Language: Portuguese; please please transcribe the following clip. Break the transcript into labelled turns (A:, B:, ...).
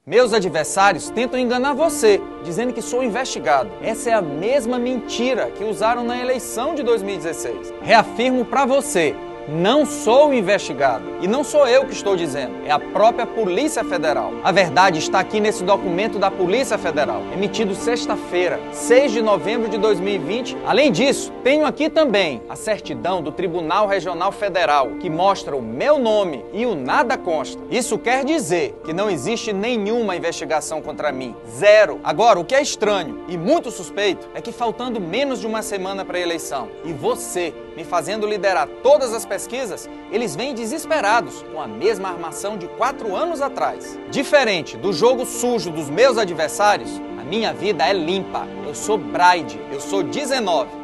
A: Meus adversários tentam enganar você, dizendo que sou investigado. Essa é a mesma mentira que usaram na eleição de 2016. Reafirmo para você, não sou investigado. E não sou eu que estou dizendo, é a própria Polícia Federal. A verdade está aqui nesse documento da Polícia Federal, emitido sexta-feira, 6 de novembro de 2020. Além disso, tenho aqui também a certidão do Tribunal Regional Federal, que mostra o meu nome e o nada consta. Isso quer dizer que não existe nenhuma investigação contra mim. Zero. Agora, o que é estranho e muito suspeito é que faltando menos de uma semana para a eleição, e você me fazendo liderar todas as pesquisas, eles vêm desesperados, com a mesma armação de 4 anos atrás. Diferente do jogo sujo dos meus adversários, a minha vida é limpa. Eu sou Braide, eu sou 19.